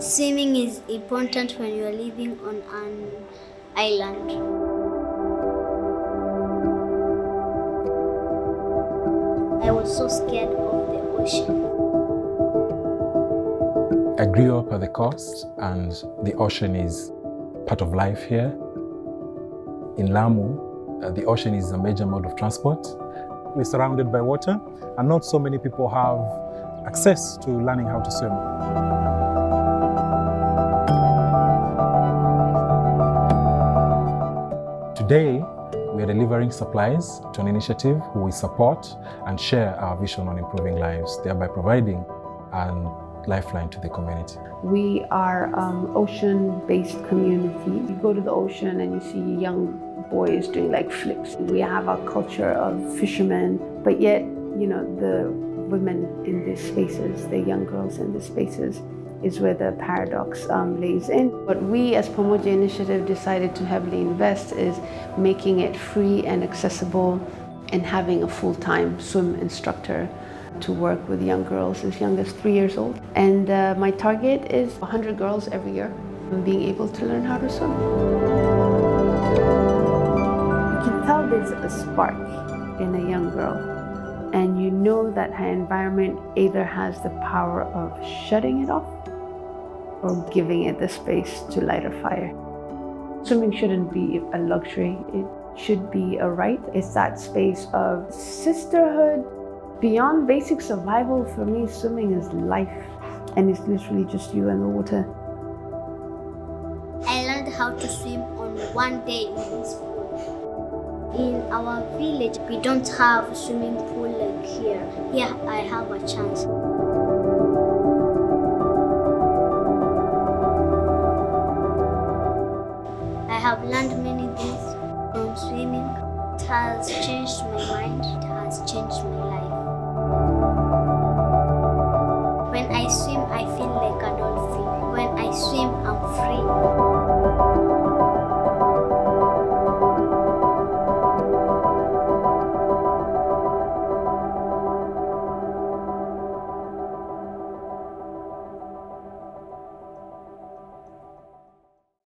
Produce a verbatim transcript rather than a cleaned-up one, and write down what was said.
Swimming is important when you are living on an island. I was so scared of the ocean. I grew up at the coast, and the ocean is part of life here. In Lamu, uh, the ocean is a major mode of transport. We're surrounded by water, and not so many people have access to learning how to swim. Today, we are delivering supplies to an initiative who we support and share our vision on improving lives, thereby providing a lifeline to the community. We are an ocean-based community. You go to the ocean and you see young boys doing like flips. We have a culture of fishermen, but yet, you know, the women in these spaces, the young girls in these spaces, is where the paradox um, lays in. What we as Pamoja Initiative decided to heavily invest is making it free and accessible and having a full-time swim instructor to work with young girls as young as three years old. And uh, my target is one hundred girls every year being able to learn how to swim. You can tell there's a spark in a young girl, and you know that her environment either has the power of shutting it off or giving it the space to light a fire. Swimming shouldn't be a luxury, it should be a right. It's that space of sisterhood. Beyond basic survival, for me, swimming is life, and it's literally just you and the water. I learned how to swim on one day in this pool. In our village, we don't have a swimming pool like here. Here, I have a chance.